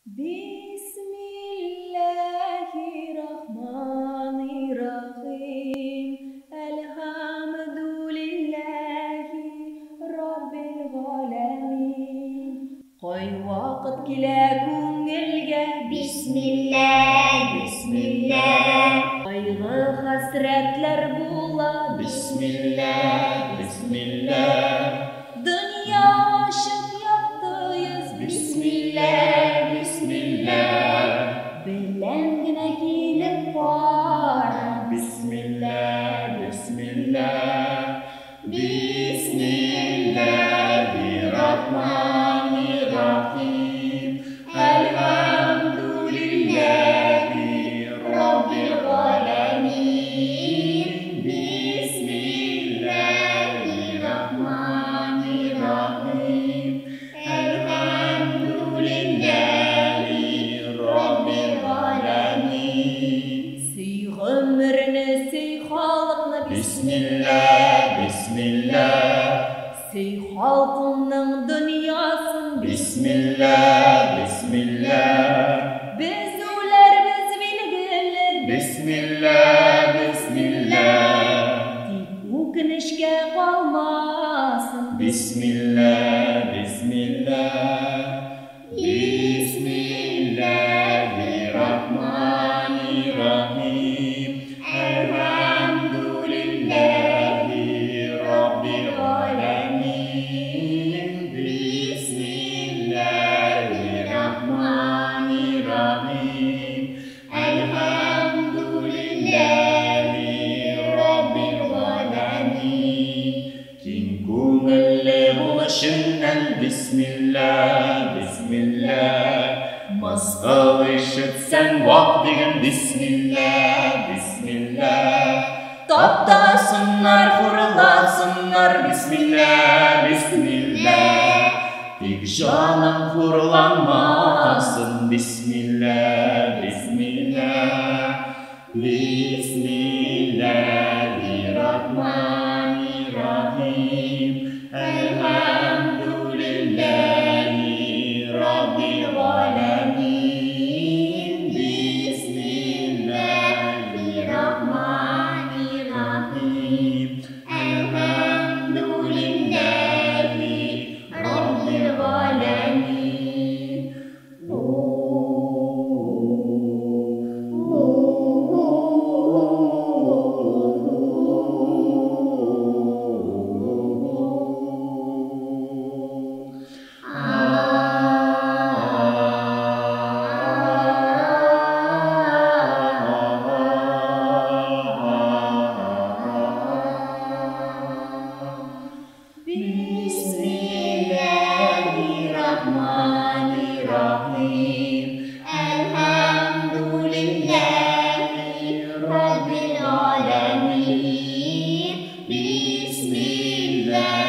Bismillahirrahmanirrahim. Elhamdülillahi Rabbil alemin. Koy vaqt kela ko'ngilga Bismillah, Bismillah. Qayg'ı hasratlar bo'la Bismillah, Bismillah. Dünya aşık yaptıyız Bismillah, Bismillah. Bilengine gelip var Bismillah, Bismillah. Bismillahirrahmanirrahim. Elhamdülillahi Rabbil alemin. Bismillahirrahmanirrahim. Elhamdülillahi Rabbil alemin. Siy ömrünü, siy halkını Bismillah, Bismillah. Siy halkının dünyasın Bismillah, Bismillah. Biz ular biz bilgiler Bismillah, Bismillah. Dik o'kinishga qolmasin Bismillah, Bismillah. Bismillahirrahmanirrahim. Elhamdülillahi Rabbil alemin. Bismillahirrahmanirrahim. Elhamdülillahi Rabbil alemin. Keng ko'ngilli bo'lishingdan Bismillah, Bismillah. Masqal eshitsan voq degan Bismillah, Bismillah. To'xtasinlar, hurlasinlar Bismillah, Bismillah. Tek jonim hurlanmasin Bismillah, Bismillah. Bismillahirrahmanirrahim. Elhamdülillahi Rabbil alemin. Bismillahirrahmanirrahim. Elhamdülillahi Rabbil alemin. Bismillahirrahmanirrahim. Elhamdülillahi Rabbil alemin. Bismillah.